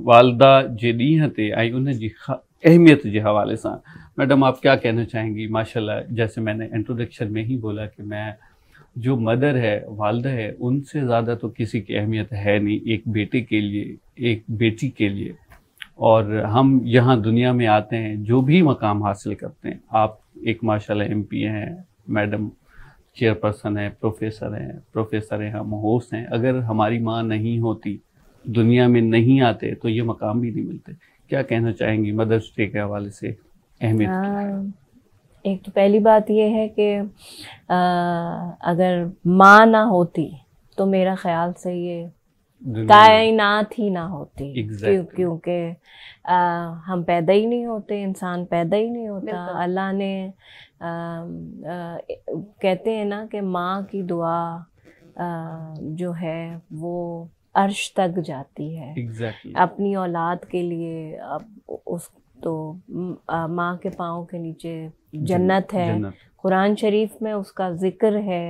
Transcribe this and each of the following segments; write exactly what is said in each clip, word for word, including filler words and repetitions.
والدہ جی ॾींहं ते ऐं उन जी अहमियत के हवाले से मैडम आप क्या कहना चाहेंगी? माशाल्लाह, जैसे मैंने इंट्रोडक्शन में ही बोला कि मैं जो मदर है, वालदा है, उनसे ज़्यादा तो किसी की अहमियत है नहीं एक बेटे के लिए, एक बेटी के लिए। और हम यहाँ दुनिया में आते हैं, जो भी मकाम हासिल करते हैं, आप एक माशाल्लाह एमपी हैं, मैडम चेयरपर्सन है, प्रोफेसर हैं, प्रोफेसर हैं, हम होस्ट हैं। अगर हमारी माँ नहीं होती, दुनिया में नहीं आते, तो ये मकाम भी नहीं मिलते। क्या कहना चाहेंगी मदर्स डे के हवाले से अहमियत की? एक तो पहली बात ये है कि अगर माँ ना होती तो मेरा ख्याल से ये कायनात ही ना होती। exactly. क्यों क्योंकि हम पैदा ही नहीं होते, इंसान पैदा ही नहीं होता। अल्लाह ने आ, आ, कहते हैं ना कि माँ की दुआ आ, जो है वो अर्श तक जाती है। exactly. अपनी औलाद के लिए अब उस तो माँ के पाँव के नीचे जन्नत है, जन्नत। कुरान शरीफ में उसका जिक्र है।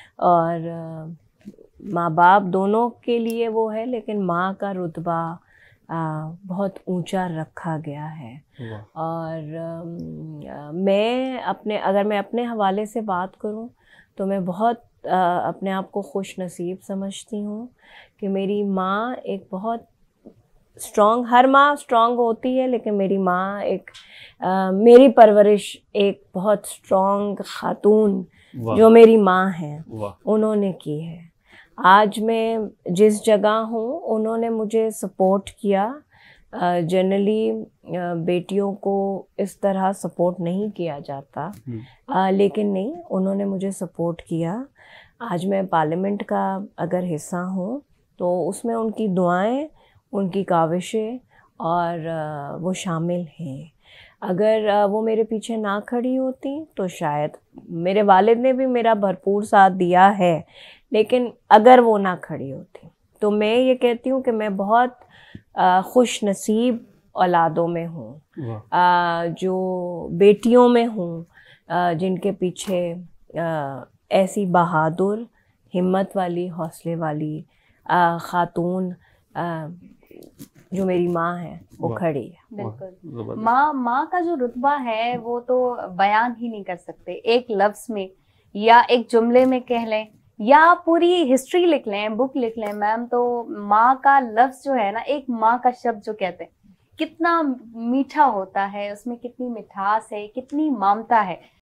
और माँ बाप दोनों के लिए वो है, लेकिन माँ का रुतबा आ, बहुत ऊंचा रखा गया है। और आ, मैं अपने अगर मैं अपने हवाले से बात करूं तो मैं बहुत आ, अपने आप को खुश नसीब समझती हूँ कि मेरी माँ एक बहुत स्ट्रॉन्ग, हर माँ स्ट्रॉन्ग होती है, लेकिन मेरी माँ एक आ, मेरी परवरिश एक बहुत स्ट्रॉन्ग खातून जो मेरी माँ है उन्होंने की है। आज मैं जिस जगह हूँ उन्होंने मुझे सपोर्ट किया। जनरली बेटियों को इस तरह सपोर्ट नहीं किया जाता, आ, लेकिन नहीं, उन्होंने मुझे सपोर्ट किया। आज मैं पार्लियामेंट का अगर हिस्सा हूँ तो उसमें उनकी दुआएं, उनकी काविशें और आ, वो शामिल हैं। अगर आ, वो मेरे पीछे ना खड़ी होती तो शायद, मेरे वालिद ने भी मेरा भरपूर साथ दिया है, लेकिन अगर वो ना खड़ी होती तो मैं ये कहती हूँ कि मैं बहुत खुश नसीब औलादों में हूँ, जो बेटियों में हूँ, जिनके पीछे आ, ऐसी बहादुर, हिम्मत वाली, हौसले वाली खातून जो मेरी माँ है वो खड़ी है। बिल्कुल, माँ माँ का जो रुतबा है वो तो बयान ही नहीं कर सकते एक लफ्ज़ में, या एक जुमले में कह लें, या पूरी हिस्ट्री लिख लें, बुक लिख लें मैम। तो माँ का लफ्ज़ जो है ना, एक माँ का शब्द जो कहते हैं, कितना मीठा होता है, उसमें कितनी मिठास है, कितनी ममता है।